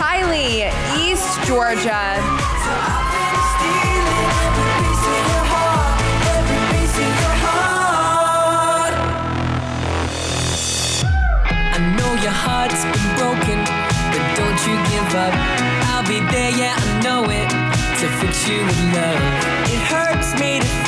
Kylie, East Georgia. I know your heart's been broken, but don't you give up. I'll be there, yeah, I know it, to fix you with love. It hurts me to